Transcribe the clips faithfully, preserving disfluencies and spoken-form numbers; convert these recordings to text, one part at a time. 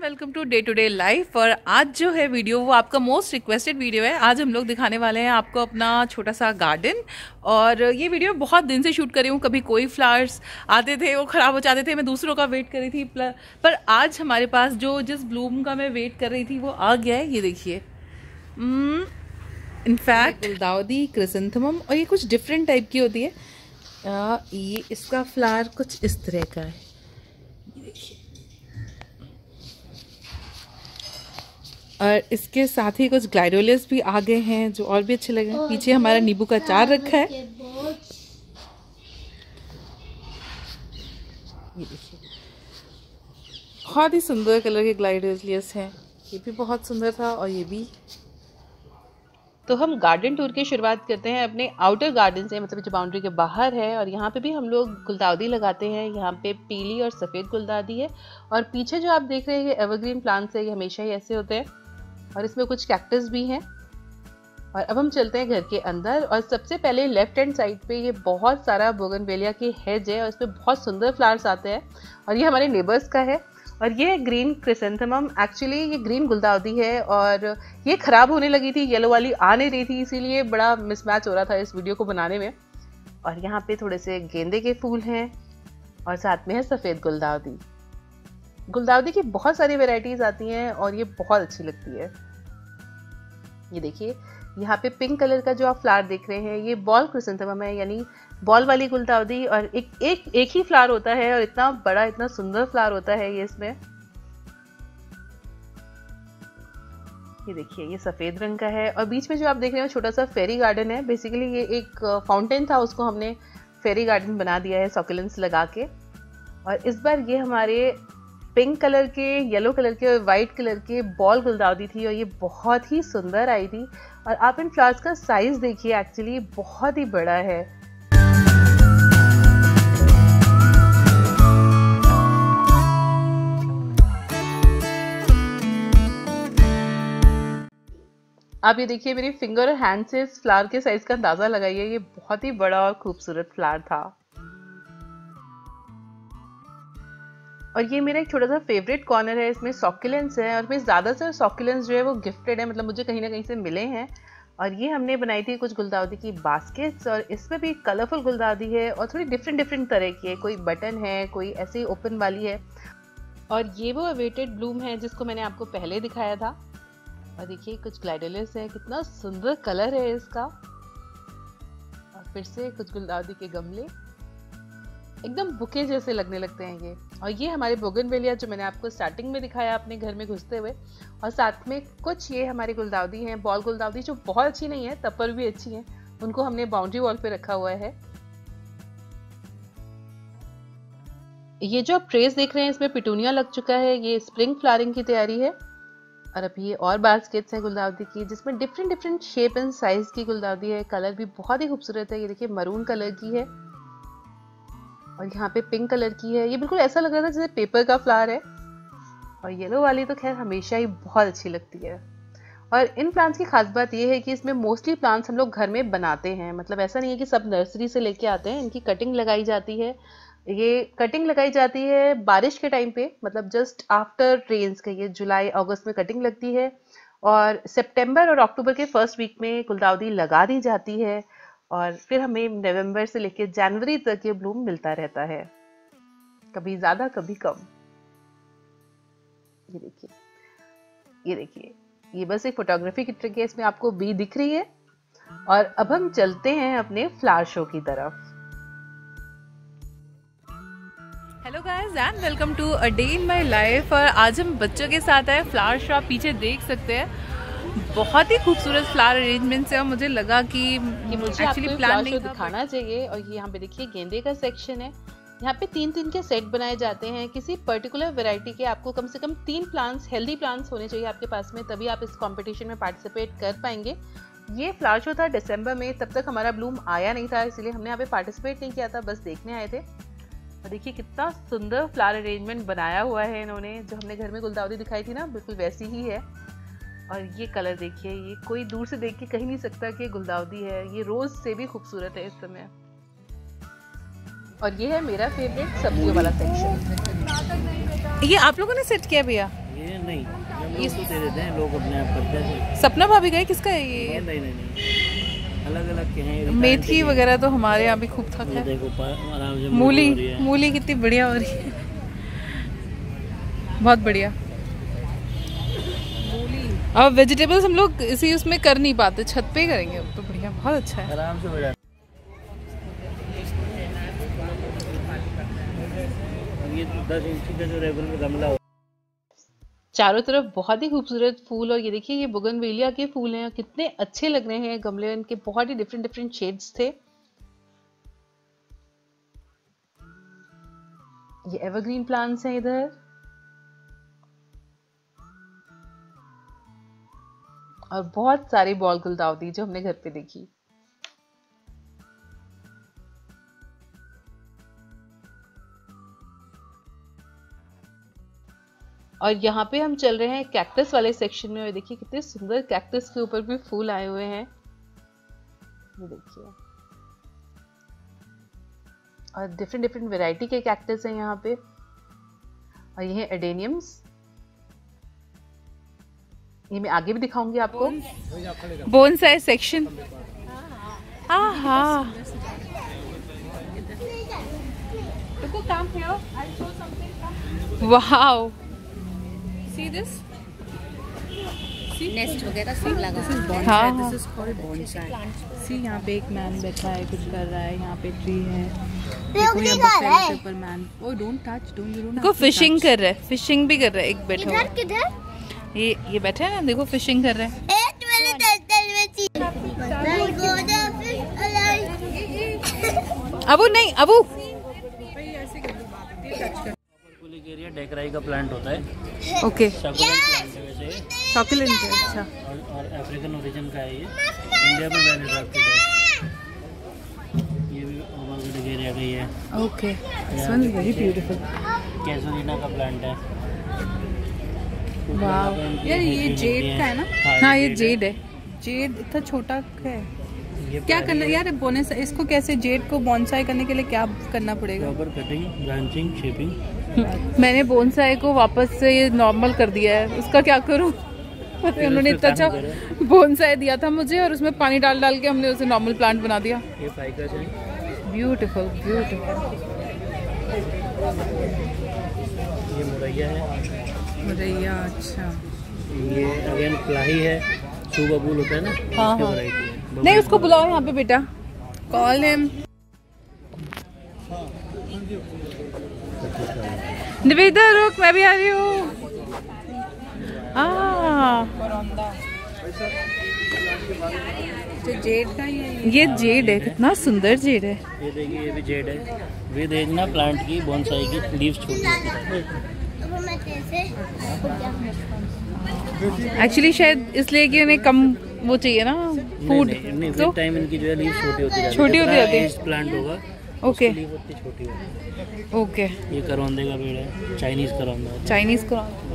Welcome to day to day life. और आज जो है वीडियो वो आपका मोस्ट रिक्वेस्टेड वीडियो है। आज हम लोग दिखाने वाले हैं आपको अपना छोटा सा गार्डन। और ये वीडियो बहुत दिन से शूट करी हूँ, कभी कोई फ्लावर्स आते थे वो ख़राब हो जाते थे, मैं दूसरों का वेट कर रही थी, पर आज हमारे पास जो जिस ब्लूम का मैं वेट कर रही थी वो आ गया है। ये देखिए, इनफैक्ट गुलदाउदी क्रिसेंथेमम, और ये कुछ डिफरेंट टाइप की होती है। आ, ये इसका फ्लावर कुछ इस तरह का है, ये देखिए। और इसके साथ ही कुछ ग्लाइडोलियस भी आ गए हैं जो और भी अच्छे लगे हैं। पीछे हमारा नींबू का अचार रखा है, ये देखिए। बहुत ही सुंदर कलर के ग्लाइडोलियस हैं, ये भी बहुत सुंदर था और ये भी। तो हम गार्डन टूर की शुरुआत करते हैं अपने आउटर गार्डन से, मतलब जो बाउंड्री के बाहर है। और यहाँ पे भी हम लोग गुलदाउदी लगाते हैं। यहाँ पे पीली और सफ़ेद गुलदाउदी है। और पीछे जो आप देख रहे हैं ये एवरग्रीन प्लांट्स है, ये हमेशा ही ऐसे होते हैं। और इसमें कुछ कैक्टस भी हैं। और अब हम चलते हैं घर के अंदर। और सबसे पहले लेफ्ट हैंड साइड पे ये बहुत सारा बोगनवेलिया की हेज है और इसमें बहुत सुंदर फ्लावर्स आते हैं। और ये हमारे नेबर्स का है। और ये ग्रीन क्रिसेंथेमम, एक्चुअली ये ग्रीन गुलदाउदी है और ये ख़राब होने लगी थी, येलो वाली आ नहीं रही थी, इसीलिए बड़ा मिसमैच हो रहा था इस वीडियो को बनाने में। और यहाँ पे थोड़े से गेंदे के फूल हैं और साथ में है सफ़ेद गुलदाउदी। गुलदाउदी की बहुत सारी वैरायटीज़ आती हैं और ये बहुत अच्छी लगती है। ये देखिए, यहाँ पे पिंक कलर का जो आप फ्लावर देख रहे हैं ये बॉल क्रिसेंथेमम है, यानी बॉल वाली गुलदाउदी। और एक एक एक ही फ्लावर होता है और इतना बड़ा, इतना सुंदर फ्लावर होता है ये इसमें। ये देखिए, ये सफ़ेद रंग का है। और बीच में जो आप देख रहे हैं छोटा सा फेरी गार्डन है। बेसिकली ये एक फाउंटेन था, उसको हमने फेरी गार्डन बना दिया है सॉकुलेंट्स लगा के। और इस बार ये हमारे पिंक कलर के, येलो कलर के और वाइट कलर के बॉल गुलदाउदी थी और ये बहुत ही सुंदर आई थी। और आप इन फ्लावर्स का साइज देखिए, एक्चुअली बहुत ही बड़ा है। आप ये देखिए, मेरी फिंगर और हैंड से इस फ्लावर के साइज का अंदाजा लगाइए, ये बहुत ही बड़ा और खूबसूरत फ्लावर था। और ये मेरा एक छोटा सा फेवरेट कॉर्नर है, इसमें सॉक्युलेंट्स है। और इसमें ज़्यादातर सॉक्युलेंट्स जो है वो गिफ्टेड है, मतलब मुझे कहीं ना कहीं से मिले हैं। और ये हमने बनाई थी कुछ गुलदाउदी की बास्केट्स, और इसमें भी कलरफुल गुलदाउदी है और थोड़ी डिफरेंट डिफरेंट तरह की है। कोई बटन है, कोई ऐसे ही ओपन वाली है। और ये वो अवेटेड ब्लूम है जिसको मैंने आपको पहले दिखाया था। और देखिए, कुछ ग्लाइडोलियस है, कितना सुंदर कलर है इसका। और फिर से कुछ गुलदाउदी के गमले, एकदम बुके जैसे लगने लगते हैं ये। और ये हमारे बोगनवेलिया जो मैंने आपको स्टार्टिंग में दिखाया अपने घर में घुसते हुए। और साथ में कुछ ये हमारी गुलदाउदी हैं, बॉल गुलदाउदी, जो बहुत अच्छी नहीं है तब पर भी अच्छी है। उनको हमने बाउंड्री वॉल पे रखा हुआ है। ये जो आप ट्रेस देख रहे हैं इसमें पिटूनिया लग चुका है, ये स्प्रिंग फ्लावरिंग की तैयारी है। और अब ये और बास्केट्स हैं गुलदाउदी की, जिसमें different different shape and size की गुलदाउदी है। कलर भी बहुत ही खूबसूरत है। ये देखिए, मरून कलर की है और यहाँ पे पिंक कलर की है। ये बिल्कुल ऐसा लग रहा था जैसे पेपर का फ्लावर है। और येलो वाली तो खैर हमेशा ही बहुत अच्छी लगती है। और इन प्लांट्स की खास बात ये है कि इसमें मोस्टली प्लांट्स हम लोग घर में बनाते हैं, मतलब ऐसा नहीं है कि सब नर्सरी से लेके आते हैं। इनकी कटिंग लगाई जाती है। ये कटिंग लगाई जाती है बारिश के टाइम पे, मतलब जस्ट आफ्टर रेन्स के, ये जुलाई अगस्त में कटिंग लगती है। और सितंबर और अक्टूबर के फर्स्ट वीक में गुलदाउदी लगा दी जाती है। और फिर हमें नवंबर से लेकर जनवरी तक ये ब्लूम मिलता रहता है, कभी ज़्यादा कभी कम। ये देखिए, ये देखिए, ये बस एक फोटोग्राफी की ट्रिक है, इसमें आपको बी दिख रही है। और अब हम चलते हैं अपने फ्लावर शो की तरफ। Hello guys and welcome to a day in my life. और आज हम बच्चों के साथ आए फ्लावर शो। आप पीछे देख सकते हैं, बहुत ही खूबसूरत फ्लावर अरेंजमेंट्स है। और मुझे लगा कि मुझे एक्चुअली प्लान नहीं दिखाना चाहिए। और ये यहाँ पे देखिए गेंदे का सेक्शन है। यहाँ पे तीन तीन के सेट बनाए जाते हैं। किसी पर्टिकुलर वैरायटी के आपको कम से कम तीन प्लांट्स, हेल्दी प्लांट्स होने चाहिए आपके पास में, तभी आप इस कंपटीशन में पार्टिसिपेट कर पाएंगे। ये फ्लावर शो था दिसंबर में, तब तक हमारा ब्लूम आया नहीं था, इसलिए हमने यहाँ पे पार्टिसिपेट नहीं किया था, बस देखने आए थे। और देखिए कितना सुंदर फ्लावर अरेंजमेंट बनाया हुआ है इन्होंने। जो हमने घर में गुलदाउदी दिखाई थी ना, बिल्कुल वैसी ही है। और ये कलर देखिए, ये कोई दूर से देख के कह नहीं सकता कि गुलदाउदी है। ये रोज से भी खूबसूरत है इस समय। और ये है मेरा फेवरेट सब्जियों वाला सेक्शन। ये आप लोगों ने सेट किया भैया? ये नहीं, ये तो दे देते हैं लोग, अपने आप करते हैं। सपना भाभी का है, किसका है ये? नहीं नहीं नहीं, अलग अलग के हैं। मेथी वगैरह तो हमारे यहाँ भी खूब था। देखो आराम से मूली, मूली कितनी बढ़िया हो रही है, बहुत बढ़िया। अब वेजिटेबल्स हम लोग इसी उसमें कर नहीं पाते, छत पे ही करेंगे अब तो। बढ़िया, बहुत अच्छा है, आराम से हो जाता है। ये दस इंची का जो रेगुलर गमला, चारों तरफ बहुत ही खूबसूरत फूल। और ये देखिए, ये बोगनवेलिया के फूल हैं, कितने अच्छे लग रहे हैं गमले। इनके बहुत ही डिफरेंट डिफरेंट शेड्स थे। ये एवरग्रीन प्लांट्स हैं इधर, और बहुत सारी बॉल गुलदाउदी जो हमने घर पे देखी। और यहाँ पे हम चल रहे हैं कैक्टस वाले सेक्शन में, और देखिए कितने सुंदर कैक्टस के ऊपर भी फूल आए हुए हैं, ये देखिए। और डिफरेंट डिफरेंट वैरायटी के कैक्टस हैं यहाँ पे। और ये है एडेनियम्स, ये मैं आगे भी दिखाऊंगी आपको। बोनसाई सेक्शन, आहा, wow, see this? See? Nest वगैरह सब लगा। This is bonsai. This is called bonsai. See, यहाँ पे एक मैन बैठा है, कुछ कर रहा है। यहाँ पे ट्री है। देखो यहाँ पे paper man. Oh, don't touch, don't you don't. देखो फिशिंग कर रहा है, फिशिंग भी कर रहा है एक बैठा हुआ। किधर किधर? ये ये बैठा है ना, देखो फिशिंग कर रहा है। अबू नहीं, अबू एरिया डेकराई का प्लांट होता है। ओके, सक्यूलेंट प्लांट है वैसे, सक्यूलेंट है, अच्छा। और, और अफ्रीकन ओरिजिन का है ये, इंडिया में वेल अडॉप्टेड है। ये भी हमारे एरिया का ही है। Okay, this one is very beautiful. Casuarina का प्लांट है। वाओ, यार ये जेड का है ना? हाँ, ये जेड है। जेड इतना छोटा है, क्या करना यार बोनस? इसको कैसे, जेड को बोनसाई करने के लिए क्या करना पड़ेगा? Proper cutting, branching, shaping. मैंने बोनसाई को वापस से ये नॉर्मल कर दिया है, उसका क्या करूं? उन्होंने इतना अच्छा बोनसाई दिया था मुझे, और उसमें पानी डाल डाल के हमने उसे नॉर्मल प्लांट बना दिया। ये फाइकस है, ब्यूटीफुल ब्यूटीफुल। ये मुरैया है, मुरैया, अच्छा। ये अगेन प्लाही है, सुबबूल होता है ना, हाँ उसकी हाँ। वैरायटी है। नहीं, उसको बुलाओ यहाँ पे बेटा, कॉल हिम। निवेदा रुक, मैं भी आ रही हूँ। जेड का ही, ये जेड है, कितना सुंदर जेड है। ये देखिए, ये भी जेड है। वे देखना प्लांट की, बोनसाई की लीव्स छोटी होती है। एक्चुअली शायद इसलिए कि उन्हें कम वो चाहिए ना फूड, तो टाइम इनकी जो है लीव छोटी होती है, छोटी होती जाती है। प्लांट होगा, ओके, लीव उतनी छोटी होगी। ओके। ये करौंदे का पेड़ है, चाइनीज करौंदा। चाइनीज करौंदा।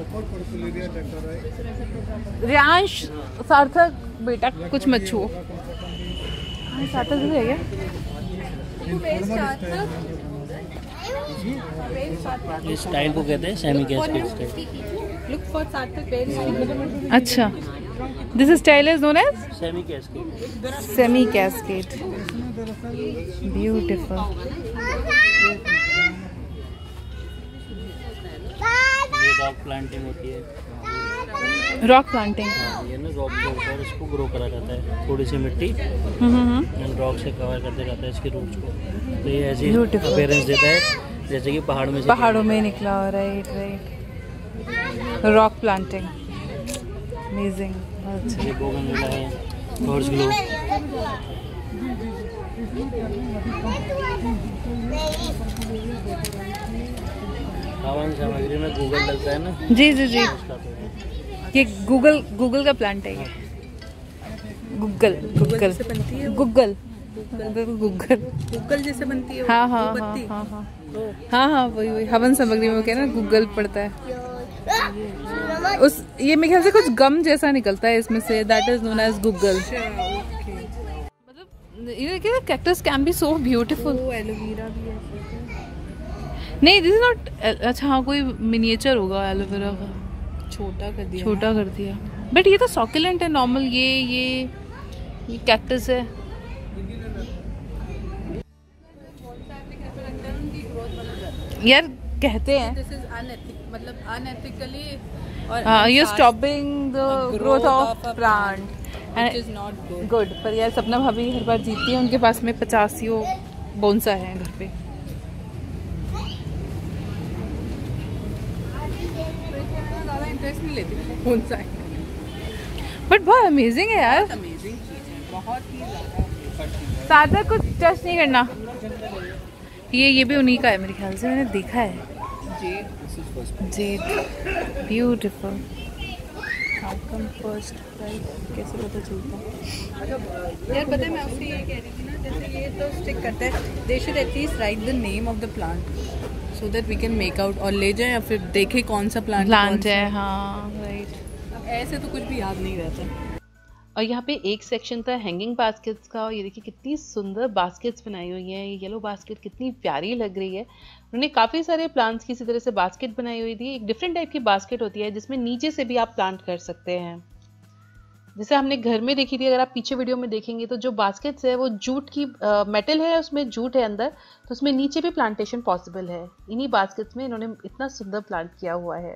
रियांश, सार्थक बेटा कुछ मत छुओ। सार्थक भी है क्या? इस स्टाइल को कहते हैं semi cascade style. Look for Sarthak. अच्छा, this style is known as semi cascade. Semi cascade. Beautiful. ये रॉक प्लांटिंग होती है। रॉक प्लांटिंग, हाँ, ये ना रॉक के ऊपर इसको ग्रो करा जाता है, थोड़ी सी मिट्टी हम्म, रॉक से कवर करते रहता है इसके रूट्स को। तो ये ऐसी अपीयरेंस देता है जैसे कि पहाड़ में से पहाड़ों में निकला हो। Right right, rock planting, amazing. अच्छा, ये बोगनविला है, हॉर्स ग्लो। हवन सामग्री में गूगल लगता है ना? जी जी जी, ये गूगल गूगल का प्लांट है। ये गूगल गूगल से बनती है, गूगल गूगल गूगल जैसे बनती है। हाँ हाँ हाँ हाँ हाँ हाँ हाँ, वही वही हवन सामग्री में क्या ना गूगल पड़ता है। उस ये मेरे ख्याल से कुछ गम जैसा निकलता है इसमें से, that is known as Google. मतलब ये देखिए, cactus can be so beautiful. Aloe vera भी है। नहीं, दिस इज नॉट, अच्छा हाँ, कोई मिनिएचर होगा एलोवेरा का। छोटा कर दिया छोटा कर दिया। बट ये तो सॉकुलेंट है नॉर्मल। ये ये ये कैक्टस है। यार कहते हैं दिस इज अनएथिक मतलब अनएथिकली और हाँ you stopping the growth of plant which is not good. Good. पर यार सपना भाभी हर बार जीतती है, उनके पास में पचासियों बोनसा है घर पे। ज़्यादा इंटरेस्ट नहीं लेती कौन सा है, बट बहुत अमेजिंग है यार। अमेजिंग चीज़ है, बहुत ही ज़्यादा। सादा कुछ टेस्ट नहीं करना। ये ये भी उन्हीं का है मेरे ख्याल से, मैंने देखा है। G Z beautiful. How come first price कैसे पता चलता है? यार पता है मैं आपसे ये कह रही थी ना, जैसे ये तो स्टिक करता है, they should at least write the name of the plant so that we can make out और ले जाए या फिर देखे कौन सा प्लांट प्लांट है। हाँ राइट। ऐसे तो कुछ भी याद नहीं रहता। और यहाँ पे एक सेक्शन था हैंगिंग बास्केट्स का, और ये देखिए कितनी सुंदर बास्केट्स बनाई हुई हैं। ये येलो बास्केट कितनी प्यारी लग रही है। उन्होंने काफ़ी सारे प्लांट्स की इसी तरह से बास्केट बनाई हुई थी। एक डिफरेंट टाइप की बास्केट होती है जिसमें नीचे से भी आप प्लांट कर सकते हैं, जैसे हमने घर में देखी थी। अगर आप पीछे वीडियो में देखेंगे तो जो बास्केट्स है वो जूट की मेटल है, उसमें जूट है अंदर, तो उसमें नीचे भी प्लांटेशन पॉसिबल है। इन्हीं बास्केट्स में इन्होंने इतना सुंदर प्लांट किया हुआ है।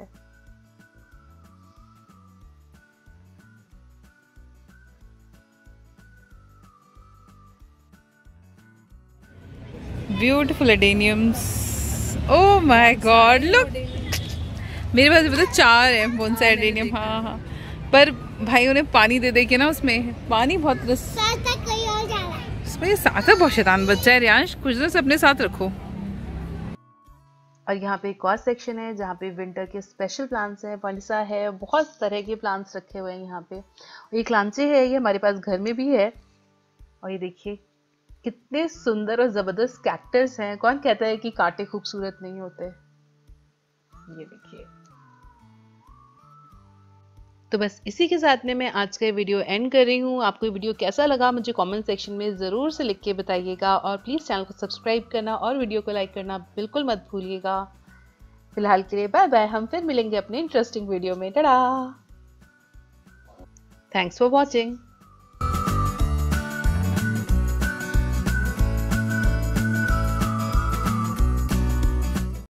Beautiful adeniums. Oh my god look, मेरे पास मतलब चार है बोनसाई एडेनियम। हाँ हाँ, पर भाई उन्हें पानी दे दे के ना, उसमें पानी बहुत रस उसमें साथ बहुत शैतान बच्चा है। रियांश कुछ दिन से अपने साथ रखो। और यहाँ पे एक और सेक्शन है जहाँ पे विंटर के स्पेशल प्लांट्स हैं, पनिसा है, बहुत तरह के प्लांट्स रखे हुए हैं यहाँ पे। ये क्लांचे है, ये हमारे पास घर में भी है। और ये देखिए कितने सुंदर और जबरदस्त कैक्टस हैं। कौन कहता है कि कांटे खूबसूरत नहीं होते। ये देखिए। तो बस इसी के साथ में मैं आज का वीडियो एंड कर रही हूँ। आपको ये वीडियो कैसा लगा मुझे कमेंट सेक्शन में ज़रूर से लिख के बताइएगा, और प्लीज़ चैनल को सब्सक्राइब करना और वीडियो को लाइक करना बिल्कुल मत भूलिएगा। फिलहाल के लिए बाय बाय, हम फिर मिलेंगे अपने इंटरेस्टिंग वीडियो में। Tata, thanks for watching.